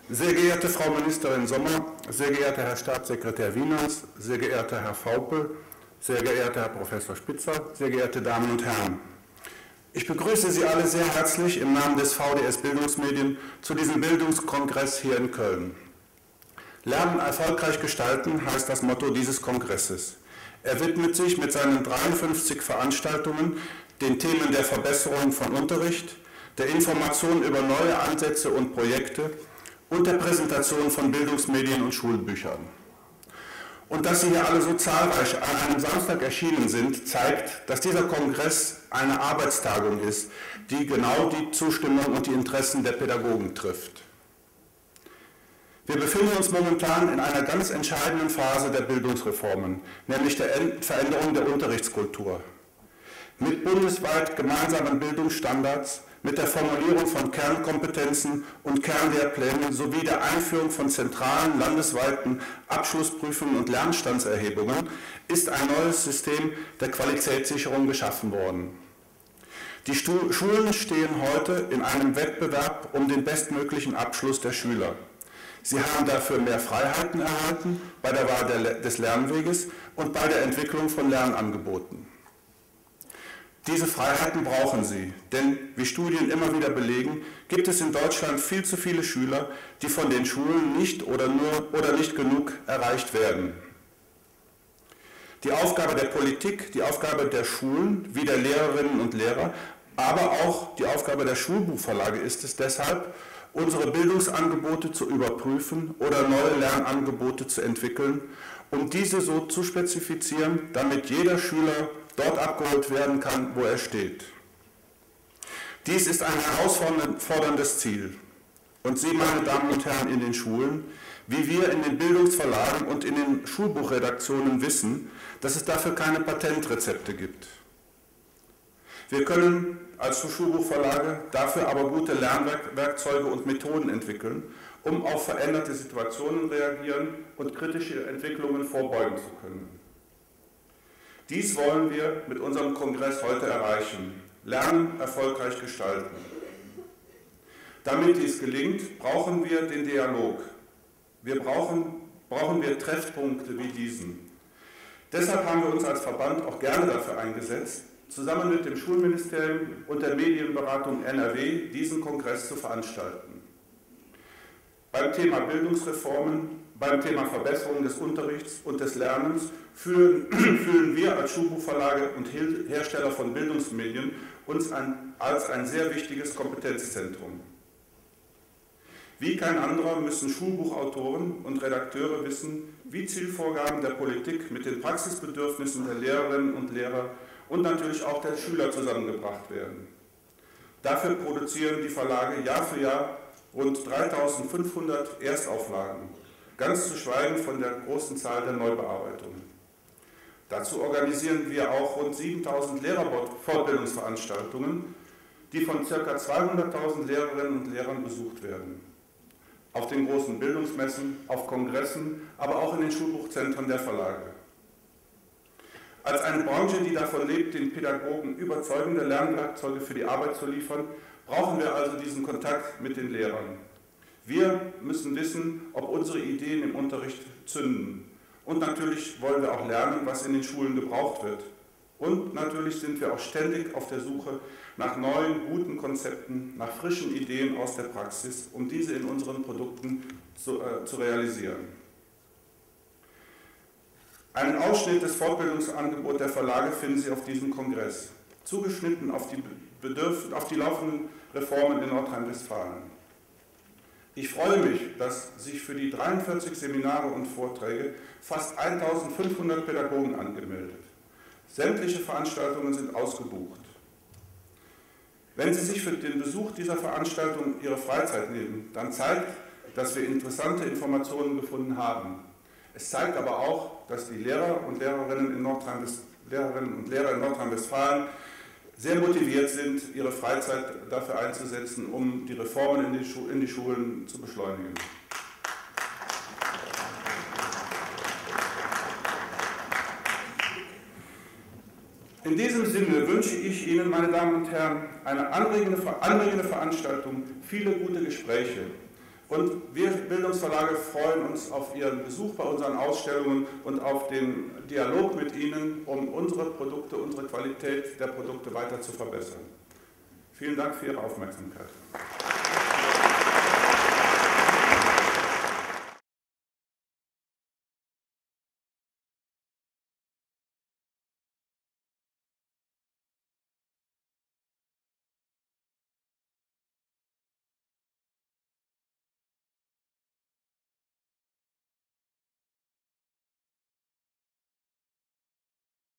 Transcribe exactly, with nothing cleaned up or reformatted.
Sehr geehrte Frau Ministerin Sommer, sehr geehrter Herr Staatssekretär Wieners, sehr geehrter Herr Vaupel, sehr geehrter Herr Professor Spitzer, sehr geehrte Damen und Herren. Ich begrüße Sie alle sehr herzlich im Namen des V D S Bildungsmedien zu diesem Bildungskongress hier in Köln. Lernen erfolgreich gestalten heißt das Motto dieses Kongresses. Er widmet sich mit seinen dreiundfünfzig Veranstaltungen den Themen der Verbesserung von Unterricht, der Information über neue Ansätze und Projekte und der Präsentation von Bildungsmedien und Schulbüchern. Und dass Sie hier alle so zahlreich an einem Samstag erschienen sind, zeigt, dass dieser Kongress eine Arbeitstagung ist, die genau die Zustimmung und die Interessen der Pädagogen trifft. Wir befinden uns momentan in einer ganz entscheidenden Phase der Bildungsreformen, nämlich der Veränderung der Unterrichtskultur. Mit bundesweit gemeinsamen Bildungsstandards, mit der Formulierung von Kernkompetenzen und Kernlehrplänen sowie der Einführung von zentralen landesweiten Abschlussprüfungen und Lernstandserhebungen ist ein neues System der Qualitätssicherung geschaffen worden. Die Schulen stehen heute in einem Wettbewerb um den bestmöglichen Abschluss der Schüler. Sie haben dafür mehr Freiheiten erhalten bei der Wahl des Lernweges und bei der Entwicklung von Lernangeboten. Diese Freiheiten brauchen sie, denn, wie Studien immer wieder belegen, gibt es in Deutschland viel zu viele Schüler, die von den Schulen nicht oder nur oder nicht genug erreicht werden. Die Aufgabe der Politik, die Aufgabe der Schulen, wie der Lehrerinnen und Lehrer, aber auch die Aufgabe der Schulbuchverlage ist es deshalb, unsere Bildungsangebote zu überprüfen oder neue Lernangebote zu entwickeln, um diese so zu spezifizieren, damit jeder Schüler dort abgeholt werden kann, wo er steht. Dies ist ein herausforderndes Ziel. Und Sie, meine Damen und Herren, in den Schulen, wie wir in den Bildungsverlagen und in den Schulbuchredaktionen wissen, dass es dafür keine Patentrezepte gibt. Wir können als Schulbuchverlage dafür aber gute Lernwerkzeuge und Methoden entwickeln, um auf veränderte Situationen reagieren und kritische Entwicklungen vorbeugen zu können. Dies wollen wir mit unserem Kongress heute erreichen. Lernen erfolgreich gestalten. Damit dies gelingt, brauchen wir den Dialog. Wir brauchen, brauchen wir Treffpunkte wie diesen. Deshalb haben wir uns als Verband auch gerne dafür eingesetzt, zusammen mit dem Schulministerium und der Medienberatung N R W diesen Kongress zu veranstalten. Beim Thema Bildungsreformen, beim Thema Verbesserung des Unterrichts und des Lernens fühlen, fühlen wir als Schulbuchverlage und Hersteller von Bildungsmedien uns ein, als ein sehr wichtiges Kompetenzzentrum. Wie kein anderer müssen Schulbuchautoren und Redakteure wissen, wie Zielvorgaben der Politik mit den Praxisbedürfnissen der Lehrerinnen und Lehrer und natürlich auch der Schüler zusammengebracht werden. Dafür produzieren die Verlage Jahr für Jahr rund dreitausendfünfhundert Erstauflagen, ganz zu schweigen von der großen Zahl der Neubearbeitungen. Dazu organisieren wir auch rund siebentausend Lehrerfortbildungsveranstaltungen, die von ca. zweihunderttausend Lehrerinnen und Lehrern besucht werden. Auf den großen Bildungsmessen, auf Kongressen, aber auch in den Schulbuchzentren der Verlage. Als eine Branche, die davon lebt, den Pädagogen überzeugende Lernwerkzeuge für die Arbeit zu liefern, brauchen wir also diesen Kontakt mit den Lehrern. Wir müssen wissen, ob unsere Ideen im Unterricht zünden. Und natürlich wollen wir auch lernen, was in den Schulen gebraucht wird. Und natürlich sind wir auch ständig auf der Suche nach neuen, guten Konzepten, nach frischen Ideen aus der Praxis, um diese in unseren Produkten zu, äh, zu realisieren. Einen Ausschnitt des Fortbildungsangebots der Verlage finden Sie auf diesem Kongress, zugeschnitten auf die, Bedürf- auf die laufenden Reformen in Nordrhein-Westfalen. Ich freue mich, dass sich für die dreiundvierzig Seminare und Vorträge fast eintausendfünfhundert Pädagogen angemeldet. Sämtliche Veranstaltungen sind ausgebucht. Wenn Sie sich für den Besuch dieser Veranstaltung Ihre Freizeit nehmen, dann zeigt, dass wir interessante Informationen gefunden haben. Es zeigt aber auch, dass die Lehrer und Lehrerinnen in Nordrhein-Westfalen Lehrerinnen und Lehrer in Nordrhein-Westfalen sehr motiviert sind, ihre Freizeit dafür einzusetzen, um die Reformen in die, Schu- in die Schulen zu beschleunigen. In diesem Sinne wünsche ich Ihnen, meine Damen und Herren, eine anregende, anregende Veranstaltung, viele gute Gespräche. Und wir Bildungsverlage freuen uns auf Ihren Besuch bei unseren Ausstellungen und auf den Dialog mit Ihnen, um unsere Produkte, unsere Qualität der Produkte weiter zu verbessern. Vielen Dank für Ihre Aufmerksamkeit.